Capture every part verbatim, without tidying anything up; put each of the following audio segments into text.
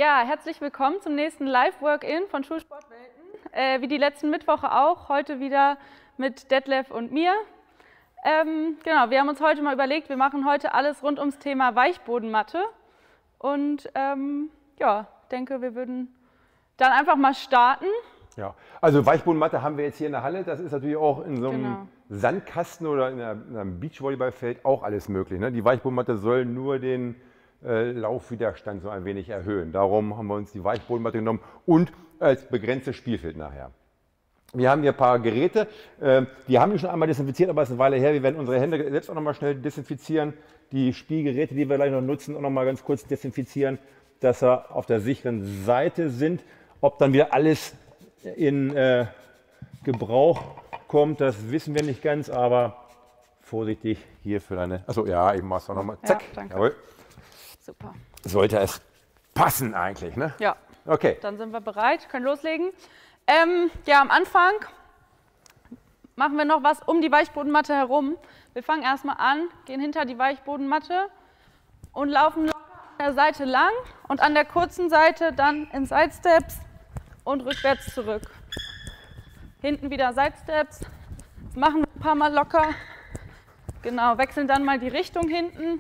Ja, herzlich willkommen zum nächsten Live-Work-In von Schulsportwelten. Äh, wie die letzten Mittwoche auch, heute wieder mit Detlef und mir. Ähm, genau, wir haben uns heute mal überlegt, wir machen heute alles rund ums Thema Weichbodenmatte. Und ähm, ja, denke, wir würden dann einfach mal starten. Ja, also Weichbodenmatte haben wir jetzt hier in der Halle. Das ist natürlich auch in so einem Genau. Sandkasten oder in einer- in einem Beachvolleyballfeld auch alles möglich. Ne? Die Weichbodenmatte soll nur den äh, Laufwiderstand so ein wenig erhöhen. Darum haben wir uns die Weichbodenmatte genommen und als begrenztes Spielfeld nachher. Wir haben hier ein paar Geräte, äh, die haben wir schon einmal desinfiziert, aber es ist eine Weile her. Wir werden unsere Hände selbst auch noch mal schnell desinfizieren. Die Spielgeräte, die wir gleich noch nutzen, auch noch mal ganz kurz desinfizieren, dass sie auf der sicheren Seite sind. Ob dann wieder alles in äh, Gebrauch kommt, das wissen wir nicht ganz, aber vorsichtig hier für deine. Achso, ja, ich mach's auch noch mal. Zack. Ja, danke. Jawohl. Super. Sollte es passen eigentlich, ne? Ja, Okay. dann sind wir bereit, können loslegen. Ähm, ja, am Anfang machen wir noch was um die Weichbodenmatte herum. Wir fangen erstmal an, gehen hinter die Weichbodenmatte und laufen locker an der Seite lang und an der kurzen Seite dann in Sidesteps und rückwärts zurück. Hinten wieder Sidesteps. Das machen wir ein paar Mal locker. Genau, wechseln dann mal die Richtung hinten.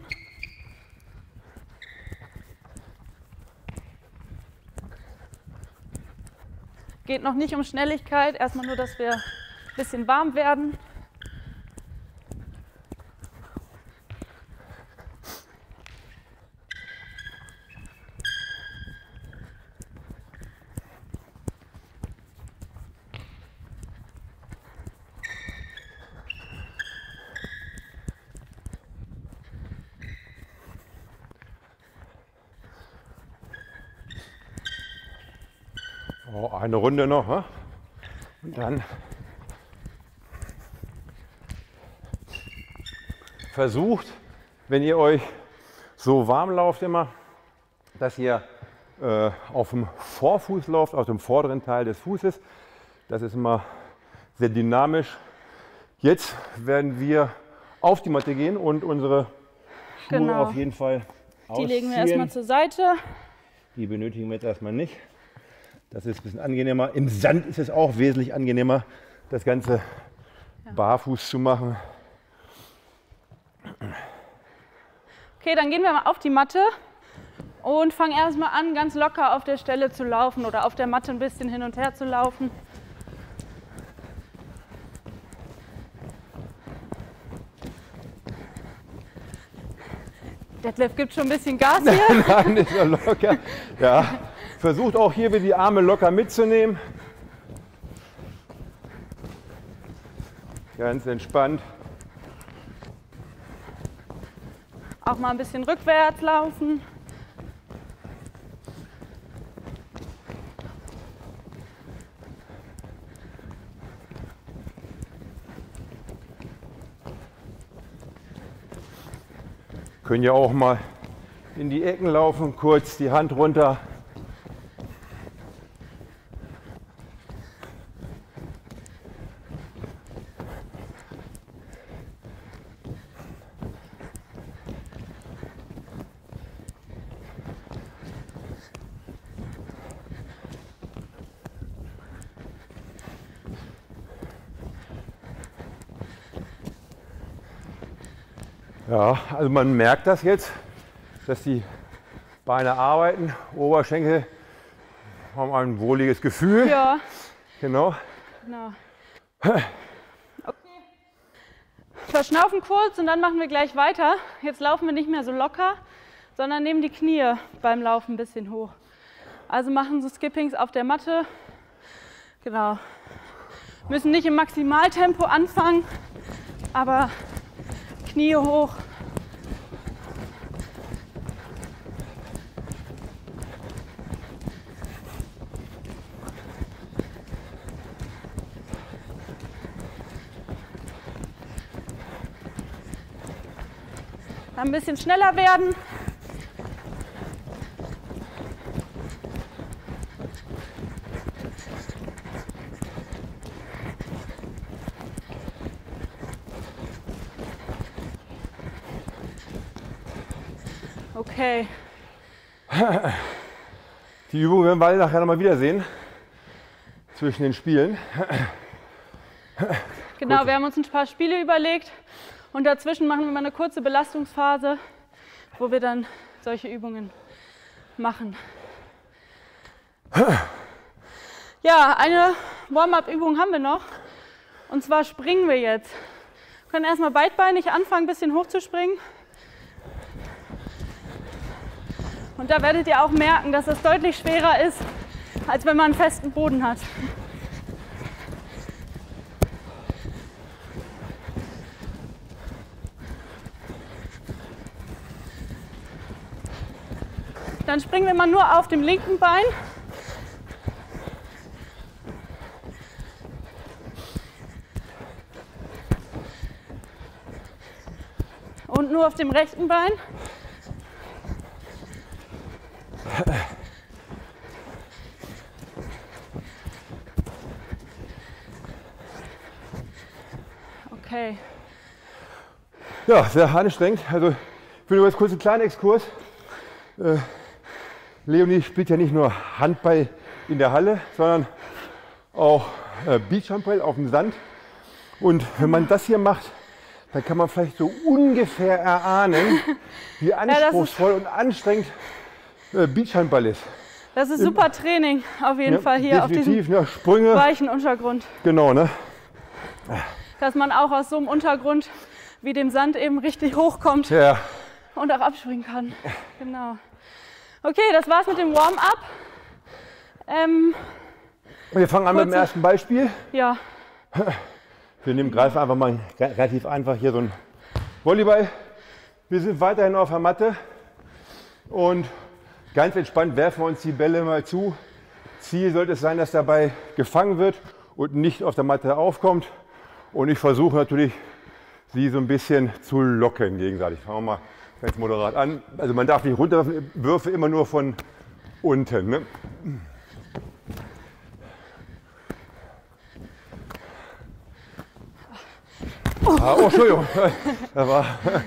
Geht noch nicht um Schnelligkeit, erstmal nur, dass wir ein bisschen warm werden. Oh, eine Runde noch. Ne? Und dann versucht, wenn ihr euch so warm lauft immer, dass ihr äh, auf dem Vorfuß lauft, auf dem vorderen Teil des Fußes. Das ist immer sehr dynamisch. Jetzt werden wir auf die Matte gehen und unsere Schuhe Genau. auf jeden Fall Die ausziehen. legen wir erstmal zur Seite. Die benötigen wir jetzt erstmal nicht. Das ist ein bisschen angenehmer. Im Sand ist es auch wesentlich angenehmer, das Ganze barfuß zu machen. Okay, dann gehen wir mal auf die Matte und fangen erstmal an, ganz locker auf der Stelle zu laufen oder auf der Matte ein bisschen hin und her zu laufen. Detlef gibt schon ein bisschen Gas hier. Nein, ist ja locker. Ja. Versucht auch hier wieder die Arme locker mitzunehmen. Ganz entspannt. Auch mal ein bisschen rückwärts laufen. Können ja auch mal in die Ecken laufen, kurz die Hand runter. Ja, also man merkt das jetzt, dass die Beine arbeiten, Oberschenkel haben ein wohliges Gefühl. Ja, Genau. genau. Okay. Verschnaufen kurz und dann machen wir gleich weiter. Jetzt laufen wir nicht mehr so locker, sondern nehmen die Knie beim Laufen ein bisschen hoch. Also machen so Skippings auf der Matte. Genau. Müssen nicht im Maximaltempo anfangen, aber Knie hoch. Dann ein bisschen schneller werden. Okay. Die Übung werden wir alle nachher nochmal wiedersehen. Zwischen den Spielen. Genau, Kurze. wir haben uns ein paar Spiele überlegt und dazwischen machen wir mal eine kurze Belastungsphase, wo wir dann solche Übungen machen. Ja, eine Warm-up-Übung haben wir noch und zwar springen wir jetzt. Wir können erstmal beidbeinig anfangen, ein bisschen hoch zu springen. Und da werdet ihr auch merken, dass es deutlich schwerer ist, als wenn man einen festen Boden hat. Dann springen wir mal nur auf dem linken Bein. Und nur auf dem rechten Bein. Okay. Ja, sehr anstrengend. Also ich will nur jetzt kurz einen kleinen Exkurs. Äh, Leonie spielt ja nicht nur Handball in der Halle, sondern auch äh, Beachhandball auf dem Sand. Und wenn man das hier macht, dann kann man vielleicht so ungefähr erahnen, wie anspruchsvoll ja, und anstrengend äh, Beachhandball ist. Das ist super Training auf jeden ja, Fall hier auf diesem ja, Sprünge. weichen Untergrund. Genau, ne? Dass man auch aus so einem Untergrund wie dem Sand eben richtig hochkommt ja. und auch abspringen kann. Genau. Okay, das war's mit dem Warm-up. Ähm, Wir fangen an kurze, mit dem ersten Beispiel. Ja. Wir nehmen, greifen einfach mal relativ einfach hier so ein Volleyball. Wir sind weiterhin auf der Matte und ganz entspannt werfen wir uns die Bälle mal zu. Ziel sollte es sein, dass dabei gefangen wird und nicht auf der Matte aufkommt. Und ich versuche natürlich, sie so ein bisschen zu locken gegenseitig. Fangen wir mal ganz moderat an. Also man darf nicht runterwerfen, Würfe immer nur von unten. Ne? Oh, ah, oh Entschuldigung. Da war,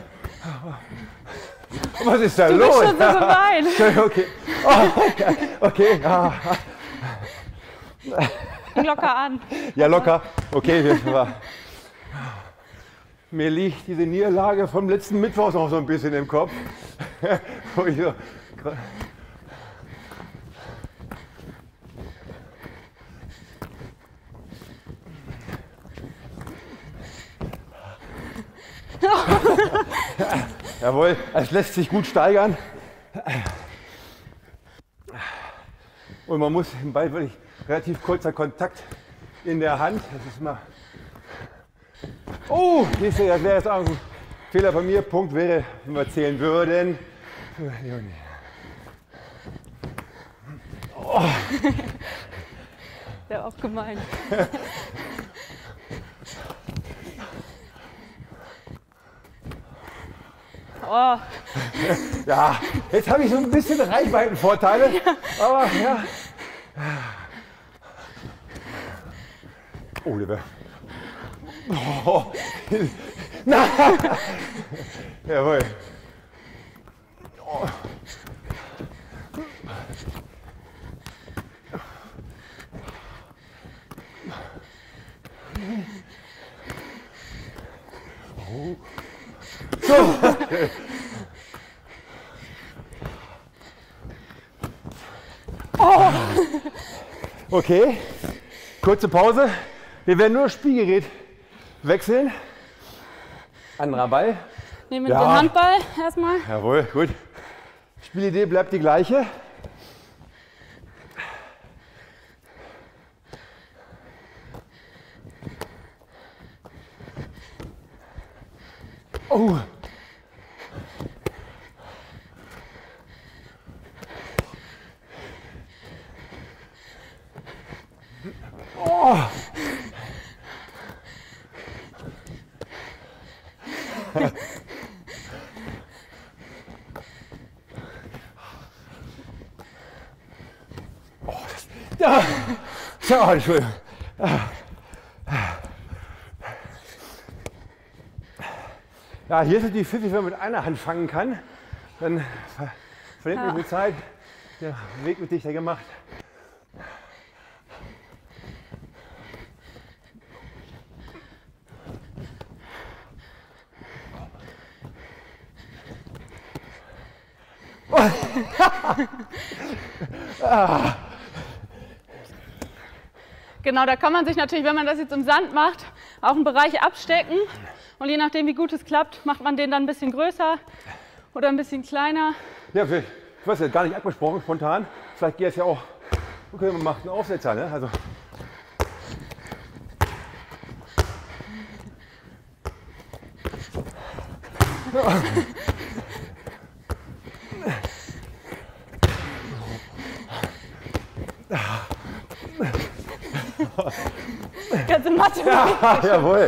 was ist da du los? Du bist schon so gemein. Okay. Oh, okay. Okay. Ah. Locker an. Ja, locker. Okay. Mir liegt diese Niederlage vom letzten Mittwoch noch so ein bisschen im Kopf. Wo ich so Jawohl, es lässt sich gut steigern. Und man muss im Ball wirklich relativ kurzer Kontakt in der Hand. Das ist mal. Oh, das wäre jetzt auch ein Fehler bei mir. Punkt wäre, wenn wir zählen würden. Oh. Der auch gemein. Oh. Ja, jetzt habe ich so ein bisschen Reichweitenvorteile, ja. Aber ja. Oh, Oliver. Oh. Na. Jawohl. Oh. Oh. So. Oh. Okay, kurze Pause. Wir werden nur das Spielgerät wechseln. Anderer Ball. Nehmen wir ja. den Handball erstmal. Jawohl, gut. Spielidee bleibt die gleiche. Oh. Oh. Oh, das, ja. Ja, Entschuldigung. Ja, hier ist es die pfiffig, wenn man mit einer Hand fangen kann. Dann ver verliert man ja. die Zeit. der Weg wird dichter gemacht. Genau, da kann man sich natürlich, wenn man das jetzt im Sand macht, auch einen Bereich abstecken. Und je nachdem, wie gut es klappt, macht man den dann ein bisschen größer oder ein bisschen kleiner. Ja, ich weiß ja, gar nicht abgesprochen, spontan. Vielleicht geht es ja auch, okay, man macht einen Aufsetzer, ne? Also. Ganze Matte. Ja, jawohl.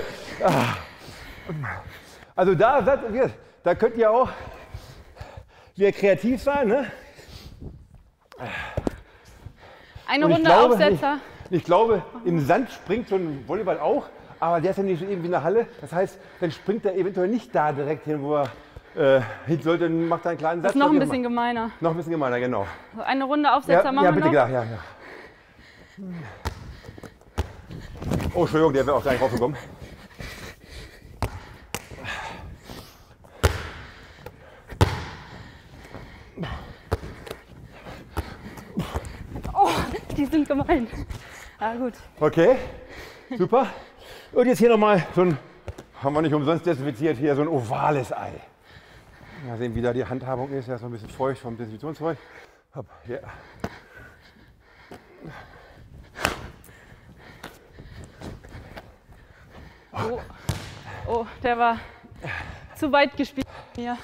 Also da, da, da könnt ihr auch wieder kreativ sein. Ne? Eine Und ich Runde glaube, Aufsetzer. Ich, ich glaube, im Sand springt so ein Volleyball auch, aber der ist ja nicht so eben wie in der Halle. Das heißt, dann springt er eventuell nicht da direkt hin, wo er äh, hin sollte, dann macht er einen kleinen Satz. Das ist noch ein bisschen gemeiner. Noch ein bisschen gemeiner, genau. So, eine Runde Aufsetzer Ja, machen ja wir bitte, noch. ja, ja. Oh, Entschuldigung, der wäre auch gar nicht rausgekommen. Oh, die sind gemein. Ah, gut. Okay, super. Und jetzt hier nochmal so ein, haben wir nicht umsonst desinfiziert, hier so ein ovales Ei. Mal sehen, wie da die Handhabung ist. Ja, ist noch ein bisschen feucht vom Desinfektionszeug. Hopp, hier. Oh, oh, der war zu weit gespielt. Ja.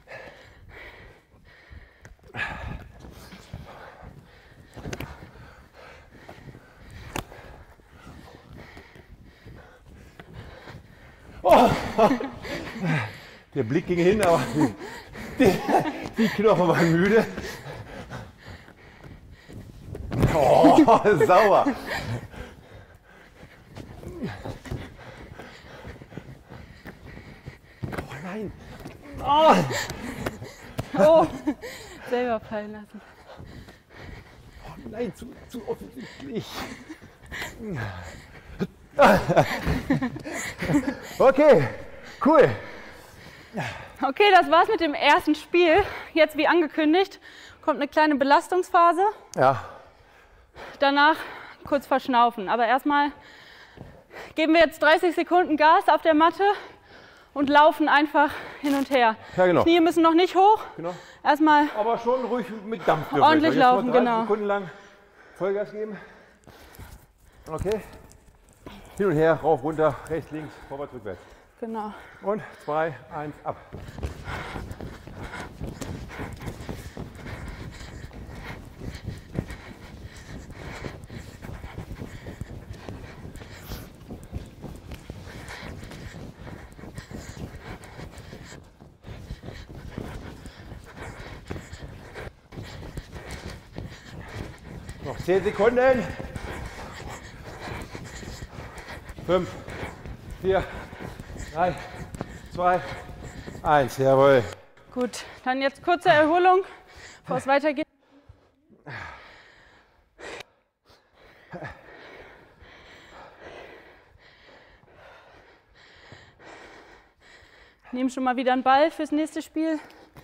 Oh. Der Blick ging hin, aber die, die Knochen waren müde. Oh, sauer. Oh nein. Oh. Oh, selber fallen lassen. Oh nein, zu, zu offensichtlich. Okay, cool. Okay, das war's mit dem ersten Spiel. Jetzt, wie angekündigt, kommt eine kleine Belastungsphase. Ja. Danach kurz verschnaufen. Aber erstmal geben wir jetzt dreißig Sekunden Gas auf der Matte und laufen einfach hin und her. Ja, genau. Knie müssen noch nicht hoch. Genau. Erstmal Aber schon ruhig mit Dampf. ordentlich jetzt laufen, mal dreißig genau. Sekunden lang Vollgas geben. Okay. Hin und her, rauf, runter, rechts, links, vorwärts, rückwärts. Genau. Und zwei, eins, ab. Noch zehn Sekunden. Fünf, vier, drei, zwei, eins. Jawohl. Gut, dann jetzt kurze Erholung, bevor es weitergeht. Nehmen schon mal wieder einen Ball fürs nächste Spiel.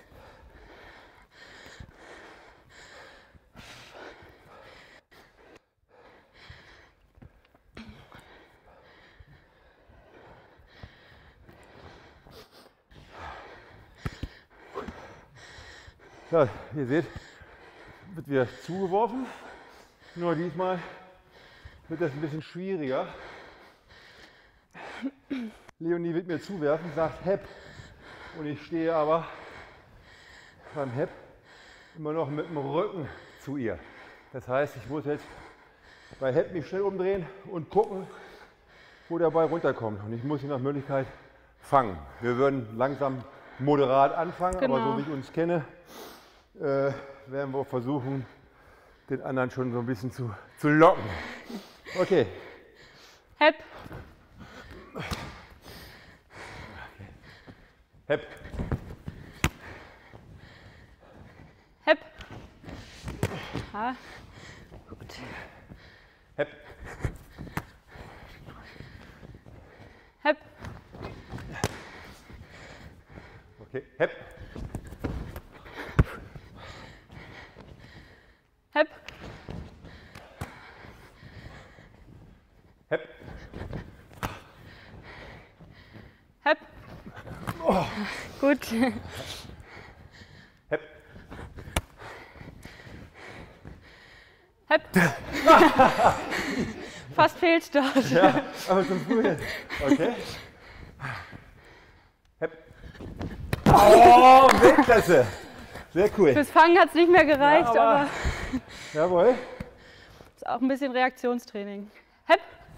Ja, ihr seht, wird wieder zugeworfen. Nur diesmal wird das ein bisschen schwieriger. Leonie wird mir zuwerfen, sagt Hepp. Und ich stehe aber beim Hepp immer noch mit dem Rücken zu ihr. Das heißt, ich muss jetzt bei Hepp mich schnell umdrehen und gucken, wo der Ball runterkommt. Und ich muss ihn nach Möglichkeit fangen. Wir würden langsam moderat anfangen, Genau. aber so wie ich uns kenne, äh, werden wir versuchen, den anderen schon so ein bisschen zu, zu locken. Okay. Hepp. Hepp. Hepp. Ha. Gut. Hep. Hep. Okay, hep. Hep. Hep. Hep. Oh. Gut. Hep. Hep. Fast Fehlstart. Ja, aber zum Früh. Okay. Hep. Oh, Weltklasse. Sehr cool. Fürs Fangen hat es nicht mehr gereicht, Ja, aber, aber jawohl. ist auch ein bisschen Reaktionstraining. Hep.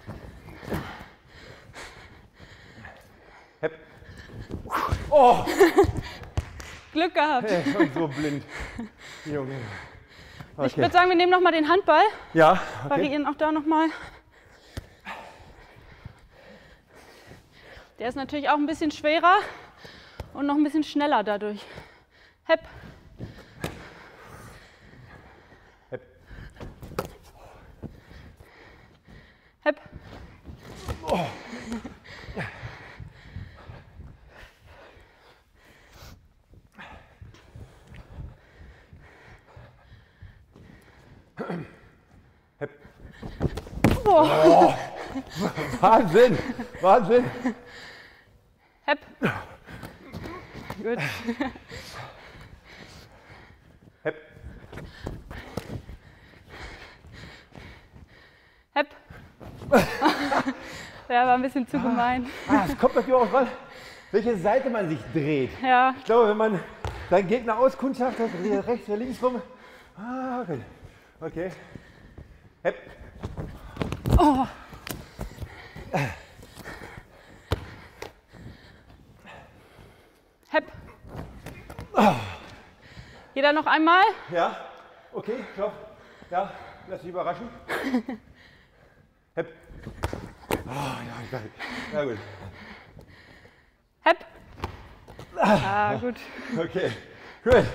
Hep. Oh. Glück gehabt. Hey, und so blind. Junge. Okay. Ich würde sagen, wir nehmen noch mal den Handball. Ja, okay. Variieren auch da noch mal. Der ist natürlich auch ein bisschen schwerer und noch ein bisschen schneller dadurch. Hep. Hep. Hep. Oh. Hep. Oh. Oh. Wahnsinn, Wahnsinn. Hep. Gut. Hep. Hep. Der war ein bisschen zu gemein. Ah, es kommt natürlich auch an, welche Seite man sich dreht. Ja. Ich glaube, wenn man seinen Gegner auskundschaftet, rechts oder links rum. Ah, okay. Okay. Hep. Oh. Hep. Oh. Jeder noch einmal? Ja. Okay, ich glaube. Ja, lass dich überraschen. Hep. Oh, ja, ich dachte. Ja, gut. Hep. Ah, gut. Okay, gut.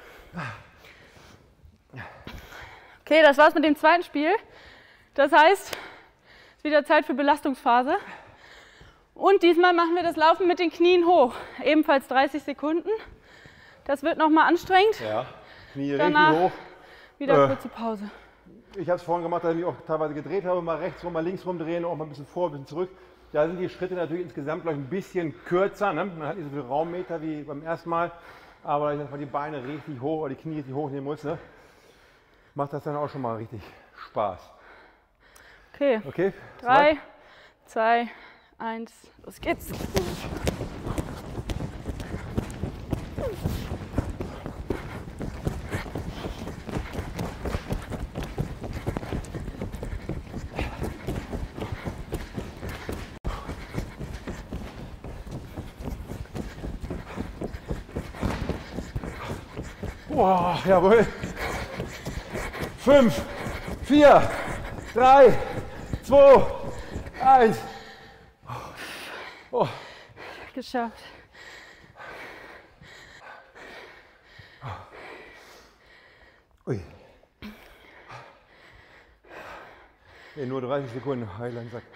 Okay, das war's mit dem zweiten Spiel. Das heißt, es ist wieder Zeit für Belastungsphase. Und diesmal machen wir das Laufen mit den Knien hoch. Ebenfalls dreißig Sekunden. Das wird nochmal anstrengend. Ja, Knie Danach richtig hoch. wieder Äh. kurze Pause. Ich habe es vorhin gemacht, dass ich mich auch teilweise gedreht habe, mal rechts rum, mal links rum drehen, auch mal ein bisschen vor, ein bisschen zurück. Da sind die Schritte natürlich insgesamt gleich ein bisschen kürzer. Ne? Man hat nicht so viel Raummeter wie beim ersten Mal, aber dass man die Beine richtig hoch oder die Knie richtig hochnehmen muss, ne? Macht das dann auch schon mal richtig Spaß. Okay, Okay? drei, zwei, eins, los geht's. Boah, jawohl. Fünf, vier, drei, zwei, eins. Oh. Geschafft. Ui. Nee, nur dreißig Sekunden, Heiland Sack.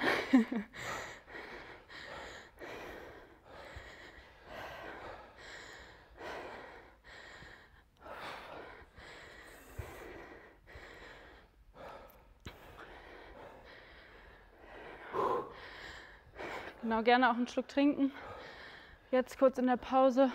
Genau, gerne auch einen Schluck trinken. Jetzt kurz in der Pause.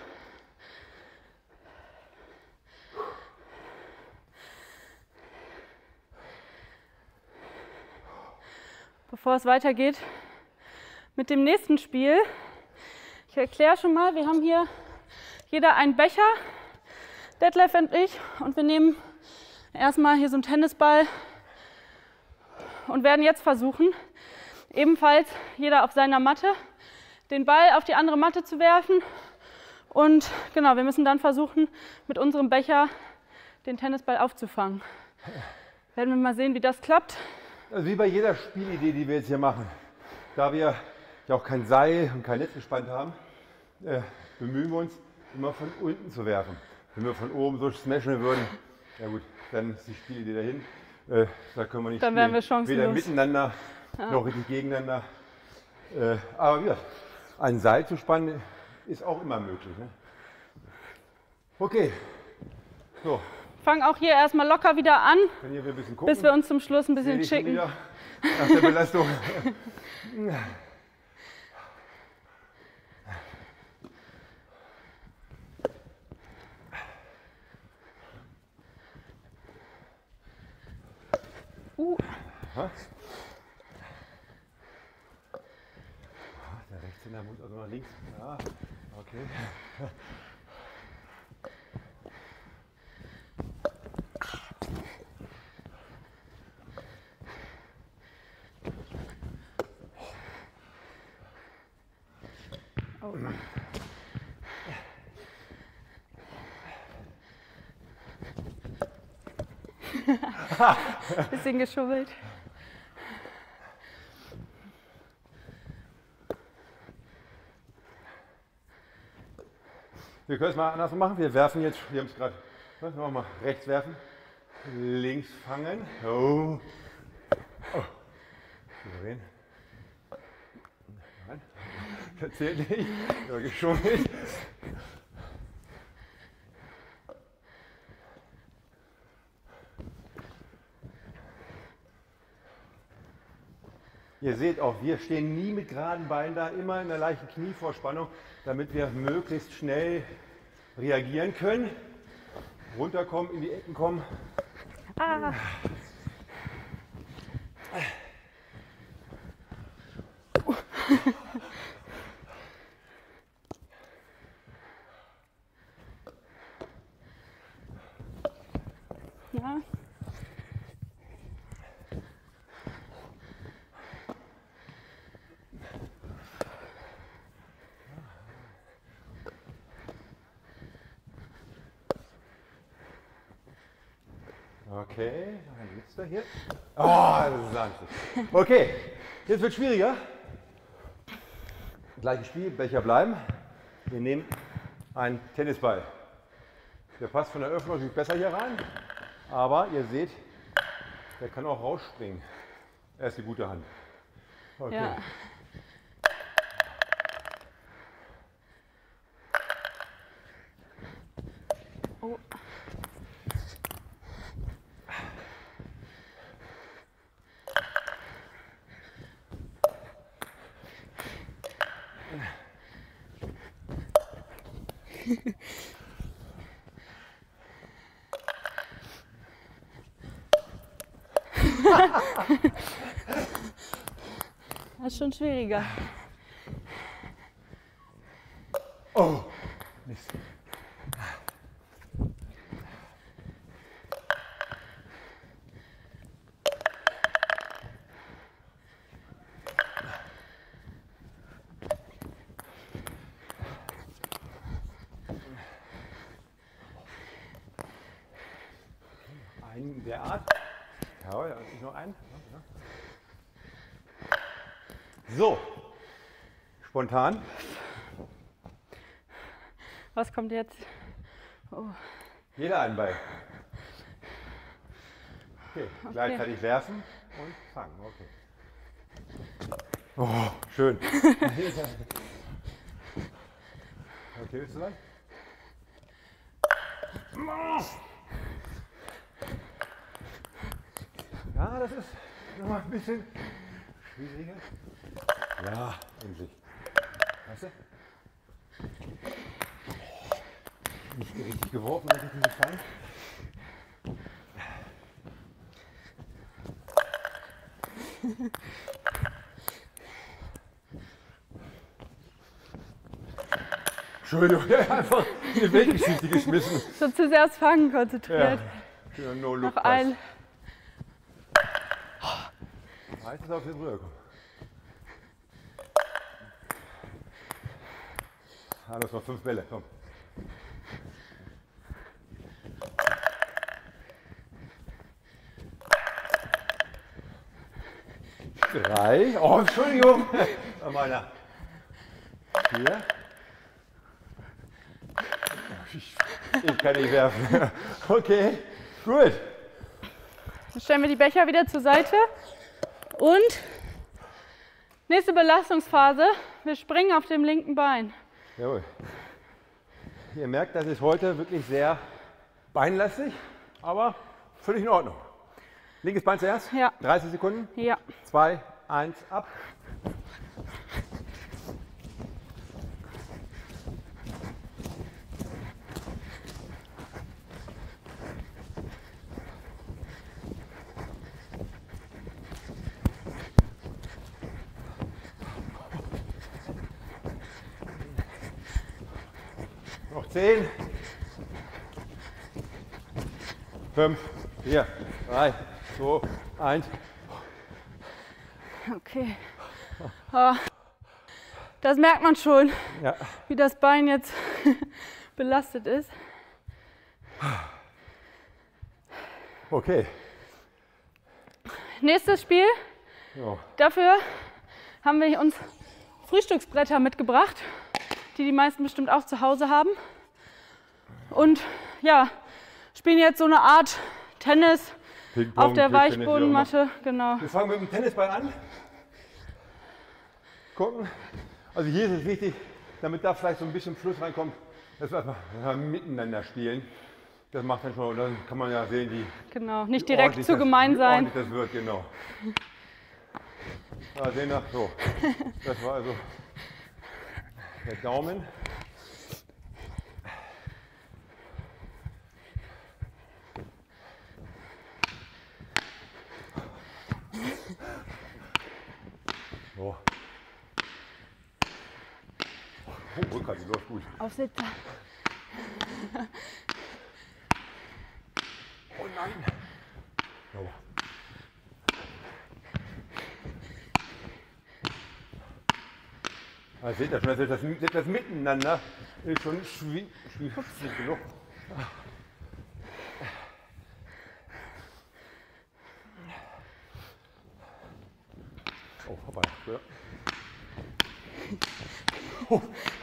Bevor es weitergeht mit dem nächsten Spiel. Ich erkläre schon mal, wir haben hier jeder einen Becher, Detlef und ich, und wir nehmen erstmal hier so einen Tennisball und werden jetzt versuchen, ebenfalls jeder auf seiner Matte den Ball auf die andere Matte zu werfen. Und genau, wir müssen dann versuchen, mit unserem Becher den Tennisball aufzufangen. Werden wir mal sehen, wie das klappt. Also wie bei jeder Spielidee, die wir jetzt hier machen, da wir ja auch kein Seil und kein Netz gespannt haben, äh, bemühen wir uns, immer von unten zu werfen. Wenn wir von oben so smashen würden, Ja gut, dann ist die Spielidee dahin. Äh, da können wir nicht Dann wären wir chancenlos. Weder miteinander ja. noch richtig gegeneinander. Äh, aber ja, ein Seil zu spannen ist auch immer möglich. Ne? Okay. So. Fang auch hier erstmal locker wieder an, Wenn hier ein bisschen gucken, bis wir uns zum Schluss ein bisschen schicken. Nach der Belastung. Uh. Aha. Der Rechtshänder muss also nach links. Ja, okay. Oh. Bisschen geschubbelt. Wir können es mal anders machen. Wir werfen jetzt, wir haben es gerade, was machen wir mal? Rechts werfen, links fangen. Oh. Oh. Souverän. Nein, das zählt nicht. Ja, geschummelt. Ihr seht auch, wir stehen nie mit geraden Beinen da, immer in der leichten Knievorspannung, damit wir möglichst schnell reagieren können, runterkommen, in die Ecken kommen. Ah. Ja. Okay, dann sitzt er hier. Oh, das ist anstrengend. Okay, jetzt wird es schwieriger. Gleiches Spiel, Becher bleiben. Wir nehmen einen Tennisball. Der passt von der Öffnung natürlich besser hier rein, aber ihr seht, der kann auch rausspringen. Er ist eine gute Hand. Okay. Ja. Oh. Das ist schon schwieriger. Oh, Mist. Einen der Art. Ja, ja, ich noch einen. So, spontan. Was kommt jetzt? Oh. Jeder einen Ball. Okay, gleichzeitig werfen und fangen. Okay. Oh, schön. Okay, bist du dran? Ja, das ist noch mal ein bisschen schwieriger. Ja, endlich. Weißt du? Nicht richtig geworfen, richtig gefallen. Entschuldigung, einfach in die Weltgeschichte geschmissen. So zu sehr aufs Fangen konzentriert. Ja, no look Noch ein. Heißt es auf den rüberkommen. Ah, das noch fünf Bälle, komm. Drei. Oh, Entschuldigung. Meiner. Vier. Ich, ich kann nicht werfen. Okay. Gut. Dann stellen wir die Becher wieder zur Seite. Und nächste Belastungsphase. Wir springen auf dem linken Bein. Jawohl. Ihr merkt, das ist heute wirklich sehr beinlastig, aber völlig in Ordnung. Linkes Bein zuerst. Ja. dreißig Sekunden. Ja. zwei, eins, ab. Noch zehn. fünf, vier, drei, zwei, eins. Okay. Oh, das merkt man schon, Ja. wie das Bein jetzt belastet ist. Okay. Nächstes Spiel. Ja. Dafür haben wir uns Frühstücksbretter mitgebracht, die die meisten bestimmt auch zu Hause haben. Und ja, spielen jetzt so eine Art Tennis auf der Weichbodenmatte. Genau. Wir fangen mit dem Tennisball an. Gucken. Also hier ist es wichtig, damit da vielleicht so ein bisschen Fluss reinkommt, dass wir erstmal miteinander spielen. Das macht dann schon, dann kann man ja sehen, wie Genau, nicht wie direkt zu das, gemein wie sein. ordentlich das wird, genau. Da sehen wir, so. Das war also der Daumen. So. Oh, Rückhalt, die läuft gut. Aufsitzer. Oh nein. So. Also seht ihr schon, das, das, das Miteinander ist schon schwierig genug. Oh, vorbei. Ja. Oh.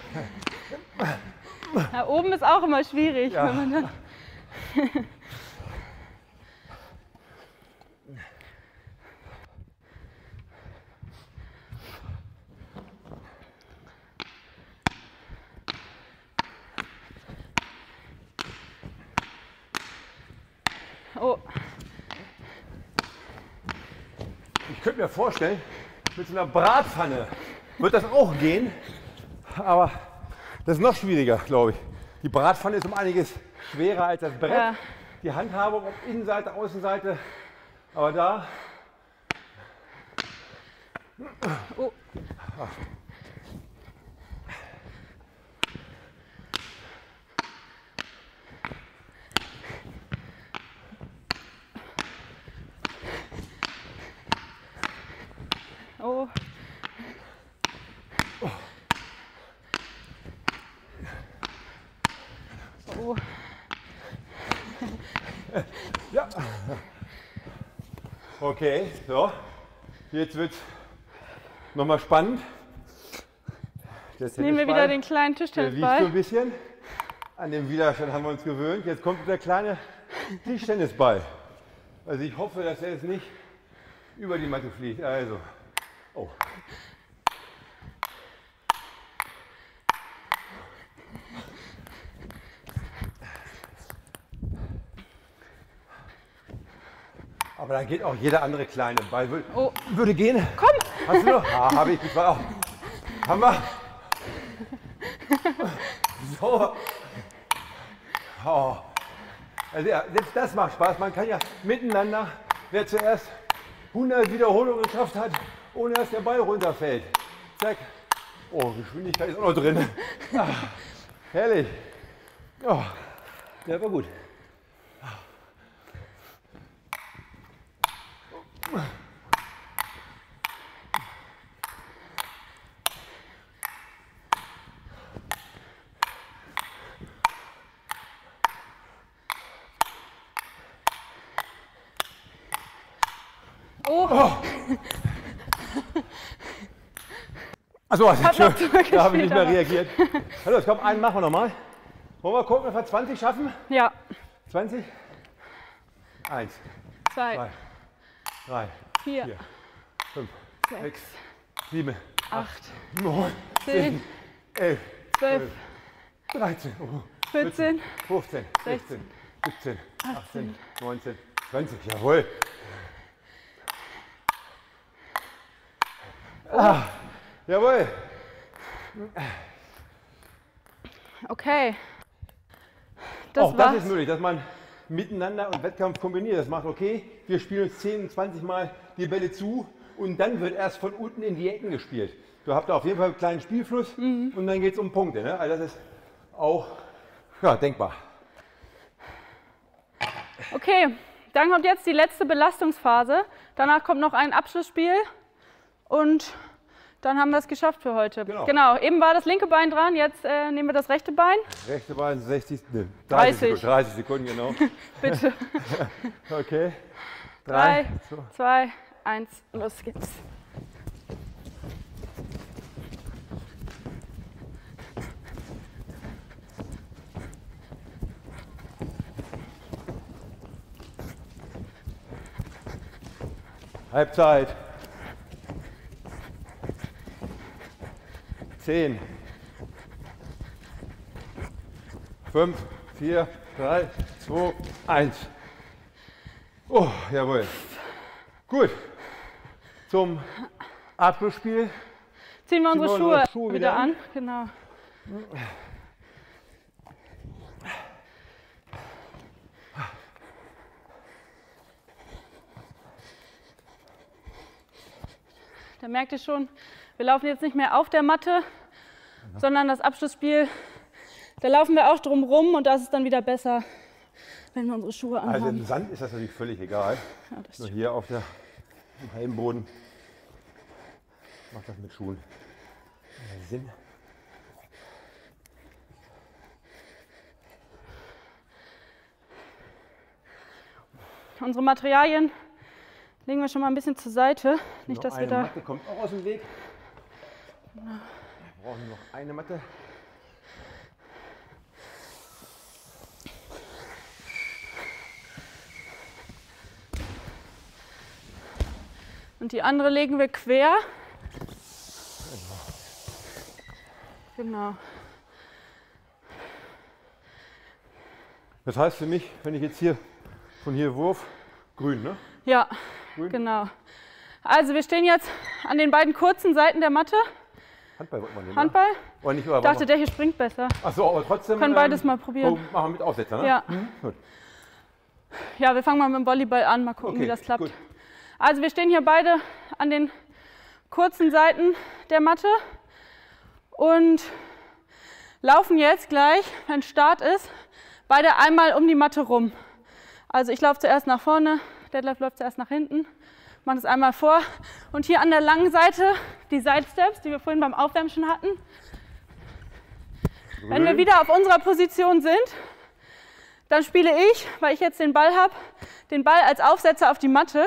Da oben ist auch immer schwierig, Ja. wenn man dann Oh, Ich könnte mir vorstellen, mit so einer Bratpfanne wird das auch gehen, aber das ist noch schwieriger, glaube ich. Die Bratpfanne ist um einiges schwerer als das Brett. Ja. Die Handhabung, ob Innenseite, Außenseite, aber da. oh. Oh. Oh. Ja. Okay, so. Jetzt wird es nochmal spannend. Jetzt nehmen wir wieder den kleinen Der wiegt so Tischtennisball. ein bisschen. An den Widerstand haben wir uns gewöhnt. Jetzt kommt der kleine Tischtennisball. Also ich hoffe, dass er jetzt nicht über die Matte fliegt. Also. Oh. Aber da geht auch jeder andere kleine Ball. Würde, Oh. würde gehen. Komm! Hast du noch? Ah, habe ich. Das war auch. Haben wir. So. Oh. Also ja, selbst das macht Spaß. Man kann ja miteinander, wer zuerst hundert Wiederholungen geschafft hat, ohne dass der Ball runterfällt. Zack. Oh, Geschwindigkeit ist auch noch drin. Ah, herrlich. Oh, der war gut. Oh. Oh. Achso, also, Hat noch da habe ich nicht mehr aber- reagiert. Hallo, komm, einen machen wir nochmal. Wollen wir gucken, ob wir zwanzig schaffen? Ja. zwanzig? eins, zwei, zwei, drei, vier, vier, fünf, sechs, sechs, sieben, acht, neun, zehn, zehn, elf, zwölf, dreizehn, vierzehn, fünfzehn, sechzehn, sechzehn, siebzehn, achtzehn, neunzehn, zwanzig. Jawohl. Ah, jawohl. Okay. Das Auch das war's. ist möglich, dass man miteinander und Wettkampf kombiniert. Das macht okay. Wir spielen uns zehn, zwanzig Mal die Bälle zu und dann wird erst von unten in die Ecken gespielt. Du habt da auf jeden Fall einen kleinen Spielfluss mhm. und dann geht es um Punkte. Ne? Also das ist auch ja, denkbar. Okay, dann kommt jetzt die letzte Belastungsphase. Danach kommt noch ein Abschlussspiel und dann haben wir es geschafft für heute. Genau. Genau, eben war das linke Bein dran, jetzt äh, nehmen wir das rechte Bein. Rechte Bein sechzig, ne, dreißig. dreißig Sekunden, genau. Bitte. Okay. Drei, zwei, eins, los geht's. Halbzeit. Zehn. Fünf, vier, drei, zwei, eins. Oh, jawohl. Gut. Zum Abschlussspiel ziehen wir unsere Schuhe, Schuhe wieder, wieder an. an. Genau. Da merkt ihr schon, wir laufen jetzt nicht mehr auf der Matte, ja. sondern das Abschlussspiel, da laufen wir auch drum rum und das ist dann wieder besser, wenn wir unsere Schuhe anhaben. Also im Sand ist das natürlich völlig egal. Ja, Nur hier auf der, im Heimboden macht das mit Schuhen Sinn. Unsere Materialien legen wir schon mal ein bisschen zur Seite. Nicht, dass wir da. Eine Matte kommt auch aus dem Weg. Wir brauchen noch eine Matte. Und die andere legen wir quer. Genau. Das heißt für mich, wenn ich jetzt hier von hier Wurf, grün, ne? Ja, grün. Genau. Also wir stehen jetzt an den beiden kurzen Seiten der Matte. Handball wollte man nehmen. Handball? Oder nicht, oder ich dachte, der hier springt besser. Ach so, aber trotzdem. Können beides ähm, mal probieren. Oh, machen wir mit Aufsetzer, ne? Ja. Mhm. Gut. Ja, wir fangen mal mit dem Volleyball an, mal gucken, okay, wie das klappt. Gut. Also wir stehen hier beide an den kurzen Seiten der Matte und laufen jetzt gleich, wenn Start ist, beide einmal um die Matte rum. Also ich laufe zuerst nach vorne, Detlef läuft zuerst nach hinten, mache das einmal vor und hier an der langen Seite die Side Steps, die wir vorhin beim Aufwärmen schon hatten. Grün. Wenn wir wieder auf unserer Position sind, dann spiele ich, weil ich jetzt den Ball habe, den Ball als Aufsetzer auf die Matte.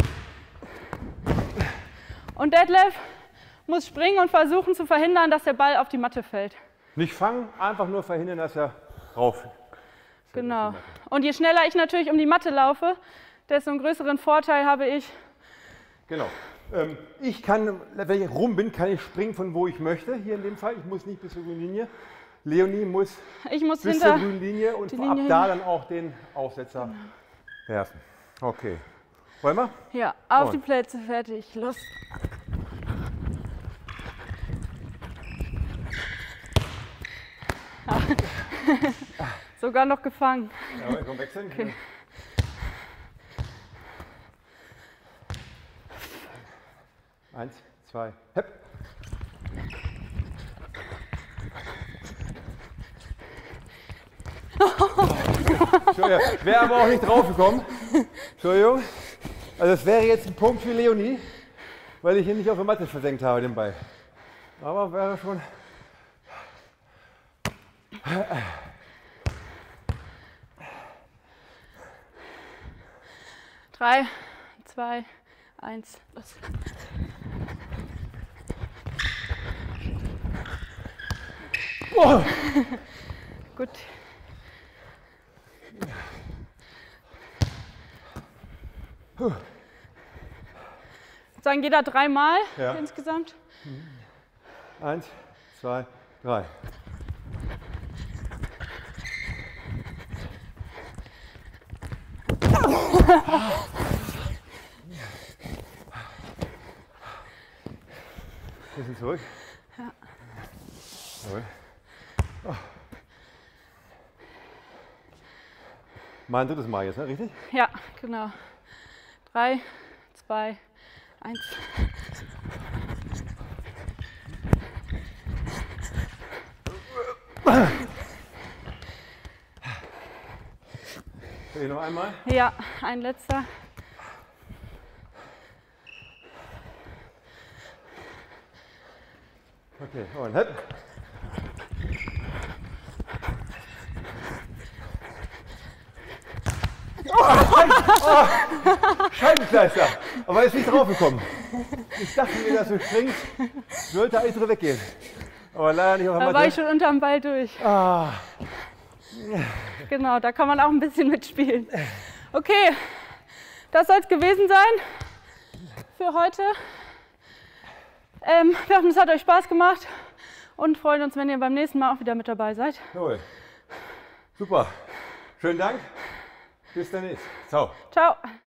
Und Detlef muss springen und versuchen zu verhindern, dass der Ball auf die Matte fällt. Nicht fangen, einfach nur verhindern, dass er rauf. Genau. Und je schneller ich natürlich um die Matte laufe, desto einen größeren Vorteil habe ich. Genau. Ähm, ich kann, wenn ich rum bin, kann ich springen von wo ich möchte. Hier in dem Fall, ich muss nicht bis zur grünen Linie. Leonie muss, ich muss bis hinter zur grünen Linie und Linie ab hin. da dann auch den Aufsetzer genau. werfen. Okay. Wollen wir? Ja, auf und. die Plätze, fertig, los. Sogar noch gefangen. Ja, komm, wechseln. Okay. Eins, zwei, hepp. Entschuldigung, wäre aber auch nicht drauf gekommen. Entschuldigung. Also es wäre jetzt ein Punkt für Leonie, weil ich ihn nicht auf der Matte versenkt habe, den Ball. Aber wäre schon... Drei, zwei, eins, los. Oh. Gut. Puh. Sagen jeder dreimal Ja. insgesamt. Eins, zwei, drei. Bisschen zurück. Ja. Jawohl. Oh. Mal ein drittes Mal jetzt, ne? Richtig? Ja, genau. Drei, zwei, eins. Okay, noch einmal. Ja, ein letzter. Okay, und hepp. Oh, Scheibenkleister, aber ist nicht draufgekommen. Ich dachte mir, dass du springst, sollte eigentlich drüber weggehen. Aber leider nicht auf der Da war Matte. ich schon unterm Ball durch. Ah, Genau, da kann man auch ein bisschen mitspielen. Okay, das soll es gewesen sein für heute. Ähm, wir hoffen, es hat euch Spaß gemacht und freuen uns, wenn ihr beim nächsten Mal auch wieder mit dabei seid. jawohl. Super. Schönen Dank. Bis dann. Ciao. Ciao.